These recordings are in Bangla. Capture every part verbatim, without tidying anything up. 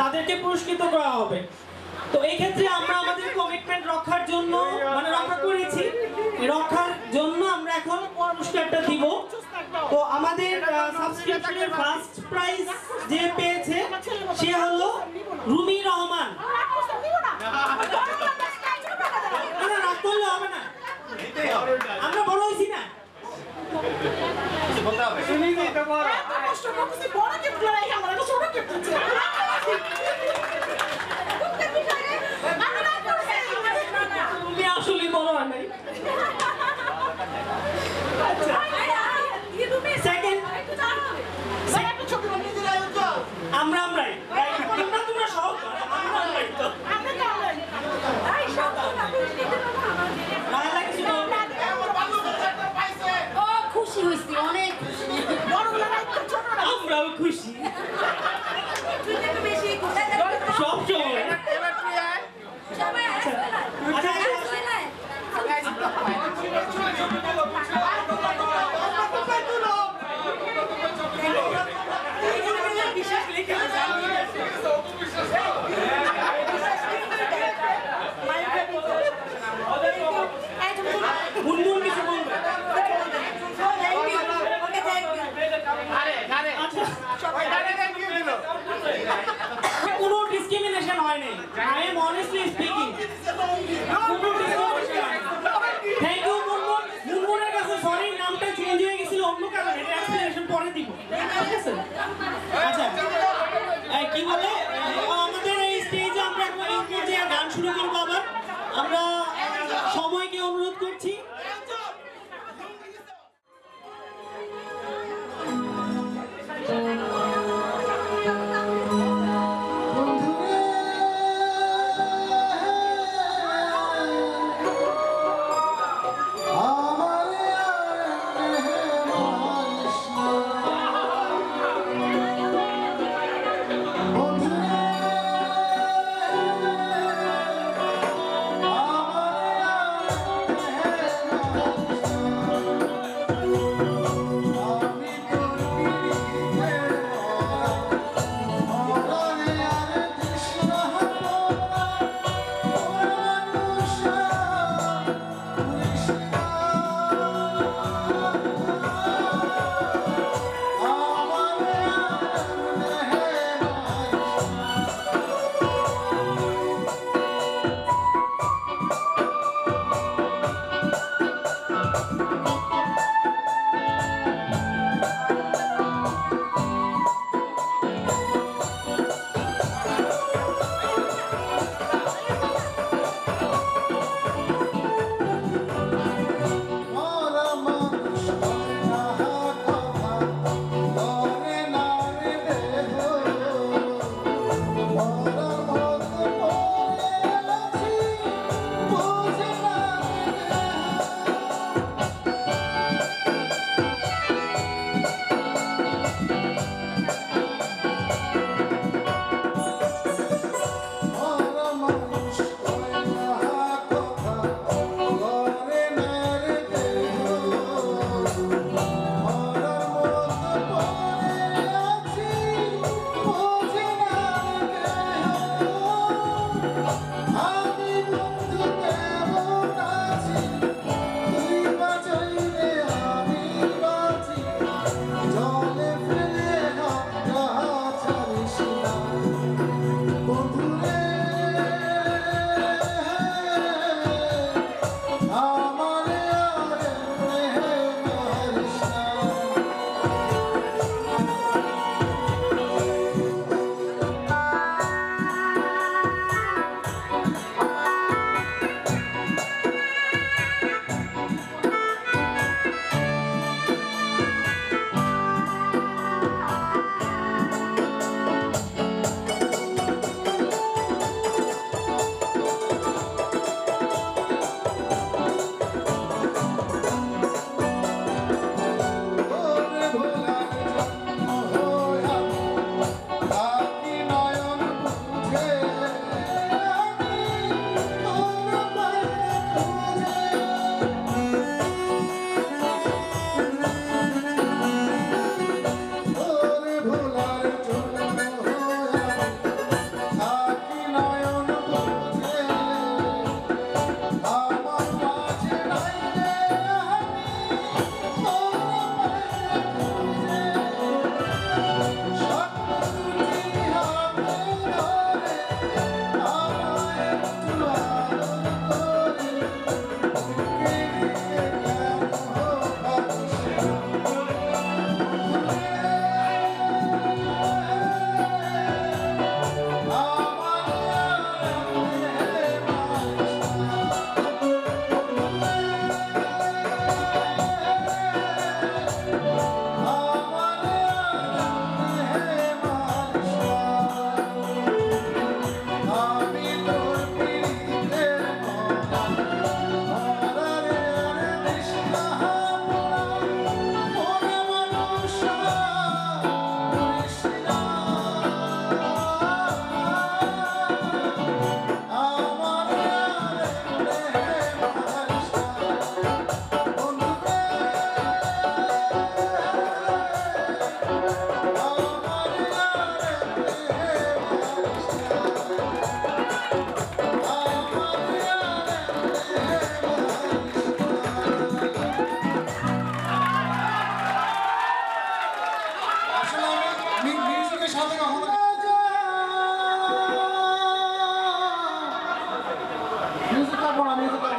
তাদেরকে পুরস্কৃত করা হবে। তো এই ক্ষেত্রে আমরা আমাদের কমিটমেন্ট রক্ষার জন্য মানে রক্ষা করেছি, রক্ষার জন্য আমরা এখন পুরস্কারটা দিব। তো আমাদের সাবস্ক্রিপশনের ফার্স্ট প্রাইজ যে পেয়েছে সে হলো রুমি রহমান। না রাগ করলে হবে না, আমরা বড় হয়েছি না। তুমি আসলে বড় হয় নাই। সেকেন্ড আমরা আমরাই তোমরা তোমরা সব আমরা আমরাই তো খুশি হয়েছি অনেক, আমরাও খুশি সব সময়। গুনগুন কিছু বলবে? কোনো ডিসক্রিমিনেশন হয়নি। আই এম অনেস্টলি স্পিকিং, কোনো ডিসক্রিমিনেশন হয়নি। Thank you Munmun. মুনমুনের কাছে সরি নামটা চেঞ্জ হয়ে গেছিল অন্য কারণে, এটা এক্সপ্লেনেশন পরে দিব। ঠিক আছে? আচ্ছা কি বলে আমাদের এই স্টেজে আমরা এই পর্যায়ে গান শুরু করবো। আবার আমরা সময়কে অনুরোধ করছি। Hey!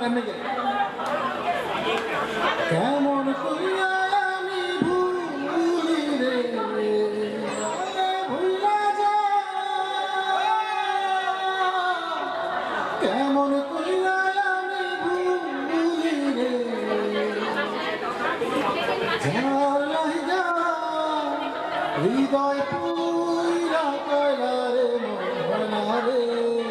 এমনি গেলে কেমন কইরা আমি ভুলি রে ভুলা যা কেমন কইরা আমি ভুলি রে যার লাইগা হৃদয় পুইরা কইরা রে মনা রে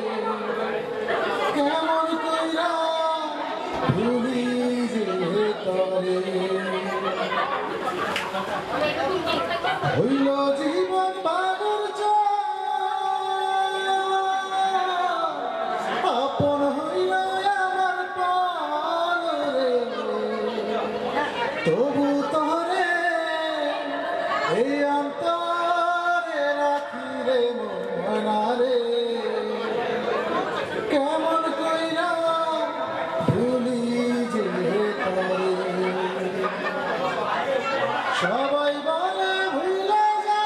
কেমন কইরা ভুলি যে তরে হইল জীবন বাদর আপন হইল আমার প্রাণ রে তবু তরে এই অন্তরে রাখি রে মনা রে কেমন কইরা ভুলি যে তরে সবাই বলে ভুলে যা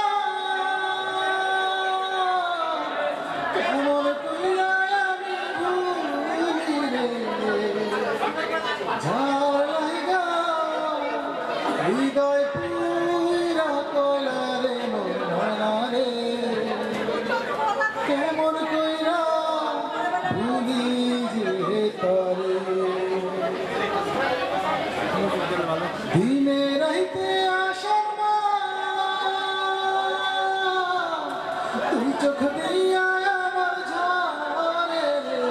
কেমন কইরা আমি ভুলি রে যার লাইগা হৃদয় পুইরা কইলা রে মনা রে কেমন কইরা ভুলি যে তরে দিনে রাইতে আসার মা তুই চোখ দিয়া আমার ঝরে রে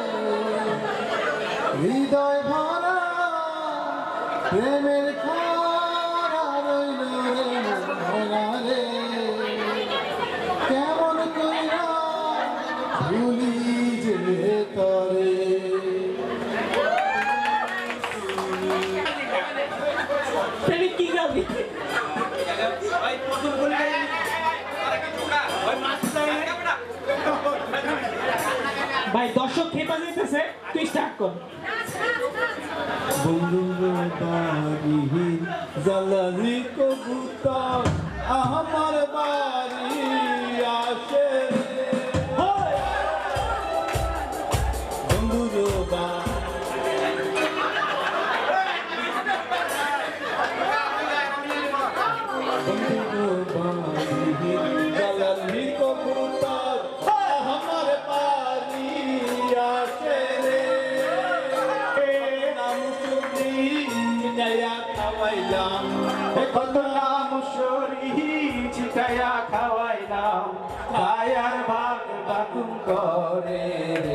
হৃদয় ভরা প্রেমের খরা রইল রে মনা রে কেমন কইরা ভুলি যে তরে প্রেমিক কি গাবি ভাই দর্শক খেপা যেতেছে তুই স্টার্ট কর বন্ধুর বাড়ি জ্বালানি কবুতর আমার বাড়ি আসে বন্ধুর বাড়ি জ্বালানি কবুতর আমার বাড়ি আসে খাওয়াইলাম কত নাম সরি ছিটাইয়া খাওয়াইলাম খায়ার ভাগ বাকুম করে রে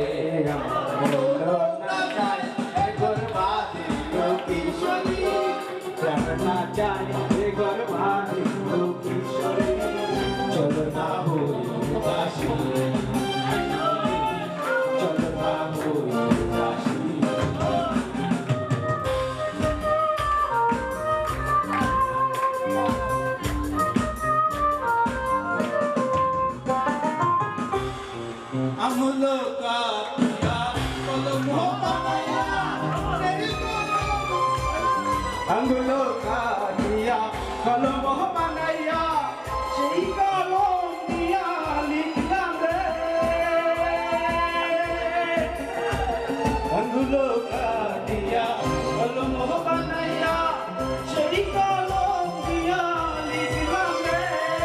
গর্বাদি কিশোরী প্রাণনা চাই গর্বাদি কিশোরী চলো না হই দাসী চলো না হই দাসী আমলো কাটিয়া কলম বানায়া আঙ্গুলো কাটিয়া কলম বানায়া সেই কলম দিয়া লিখলাম রে আঙ্গুলো কাটিয়া কলম বানায়া সেই কলম দিয়া লিখলাম রে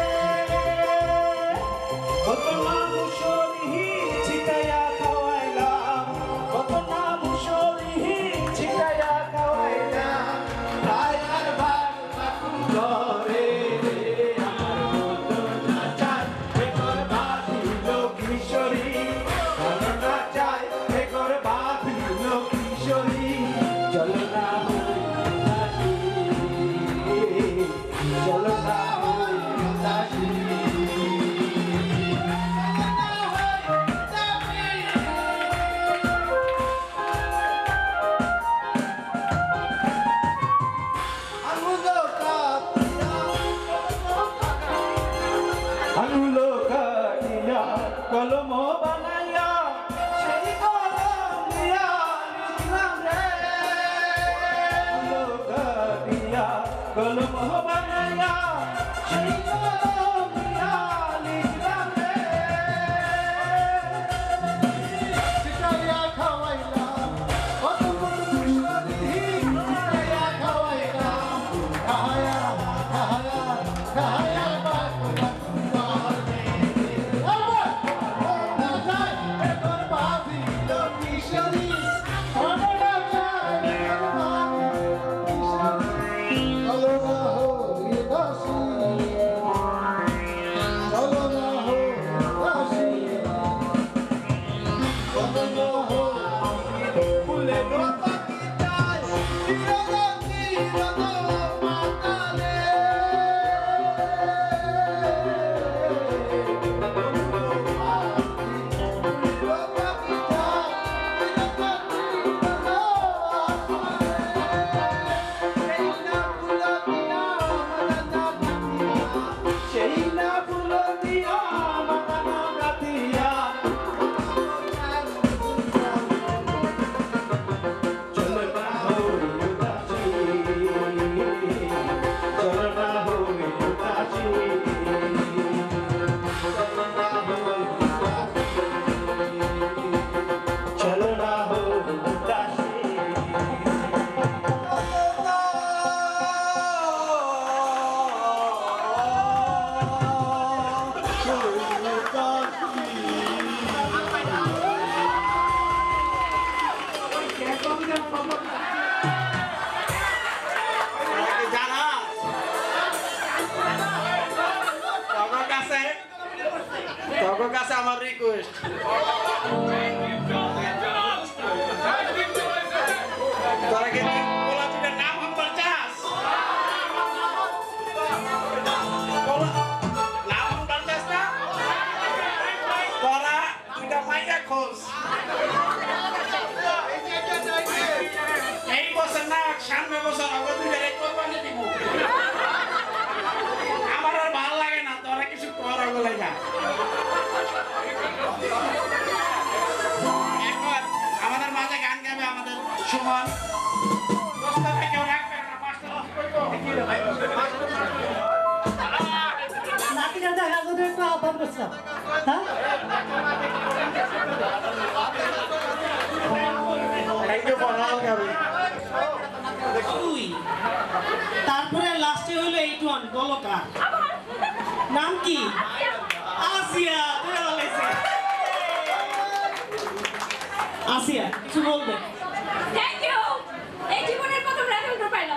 কত নাম সরি ছিটাইয়া খাওয়াইলাম কত নাম সরি ছিটাইয়া খাওয়াইলাম রায়ার ভাগ বাকুম করে আমার মতো না চাই একর বাঁধিল কিশোরী ভালো না চাই একর বাঁধিল কিশোরী চলো না হই দাসী চলো না হই দাসী আঙুলো কাটিয়া কলম বানাইয়া সেই কলম দিয়া লিখলাম রে আঙুলো কাটিয়া কলম বানাইয়া সেই কলম দিয়া লিখলাম রে ছিটাইয়া খাওয়াইলাম কত তোর কাছে আমার রিকোয়েস্ট তোরা কি বলা তুই নাম আমার চাস নাম আমার চাস না তোরা দুইটা মাইয়া খোঁজ এই বছর না সামনে বছর আগে দুইটা কোরবানি দিব আমার আর ভালো লাগে না তোরা কিছু করা বলে যা এখন আমাদের মাঝে গান গাবে আমাদের সুমন কেউ রাখবে না নাতিরা দেখা যাবে একটু আহ্বান করছিলাম হ্যাঁ দুই তারপরে লাস্টে হলো এইট ওয়ান বলো কার নাম কি আসিয়া ধরে বলেছে আসিয়া কিছু বলবে থ্যাংক ইউ এই জীবনের প্রথম রেজাল্ট পাইলাম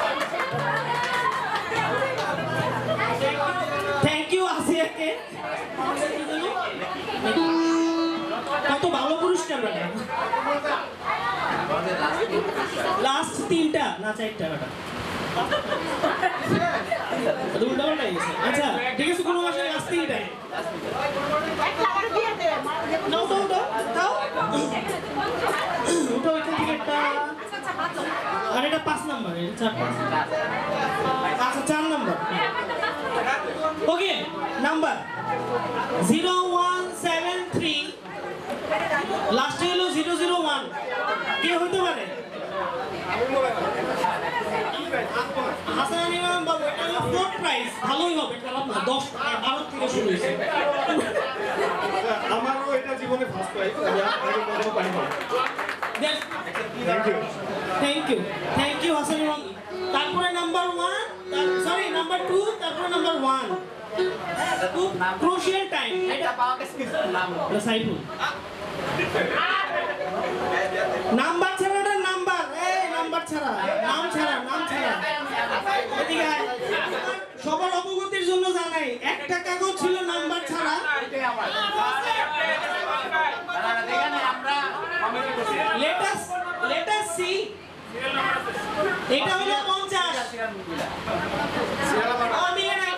থ্যাংক ইউ আসিয়াকে কত ভালো পুরস্কার বেটা লাস্ট তিনটা না চারটা বেটা উল্টা পাল্টা গেছে আচ্ছা ঠিক আছে কোনো মাসে লাস্ট তিনটা নাও দাও দাও দাও ওটা ওইখান থেকে একটা আর এটা পাঁচ নাম্বার এটা চার পাঁচ আচ্ছা চার number okay number zero one seven three লাস্টে হলো জিরো জিরো ওয়ান কে হইতে পারে হাসান ইমাম বাবু এটা হলো ফোর্থ প্রাইজ ভালোই হবে খারাপ না দশ বারো থেকে শুরু হয়েছে আমারও এটা জীবনে ফার্স্ট প্রাইজ আমি আগে কখনো পাইনি thank you thank you thank you Hasan Imam তারপরে number one sorry number two তারপরে নাম্বার ওয়ান খুব ক্রুশিয়াল টাইম এটা পাওয়া গেছে নাম সাইফুল নাম্বার ছাড়া নাম্বার এই নাম্বার ছাড়া নাম ছাড়া নাম ছাড়া এদিকে আয়। সবার অবগতির জন্য জানাই একটা কাগজ ছিল নাম্বার ছাড়া লেটাস লেটাস সি এটা হলো পঞ্চাশ মিলে নাই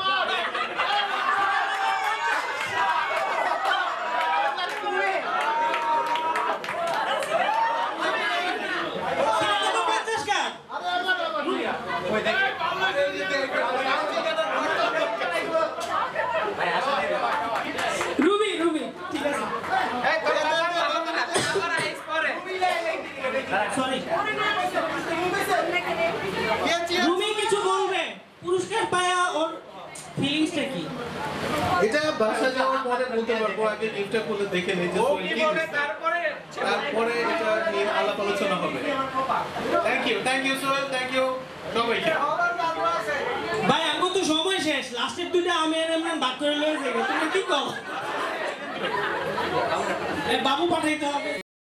রুবি রুবি ঠিক আছে সরি রুমি কিছু বলবে পুরস্কার পায়া ওর ফিলিংসটা কি এটা বাসা যাওয়ার পরে বলতে পারবো আগে গিফটটা খুলে দেখে নেই যে তারপরে তারপরে এটা নিয়ে আলাপ আলোচনা হবে thank you thank you Sohel thank you সবাইকে ভাই আমার তো সময় শেষ লাস্টের দুইটা আমি আর এমন বাদ করে লয়ে যাবে তুমি কি কও বাবু পাঠাইতে হবে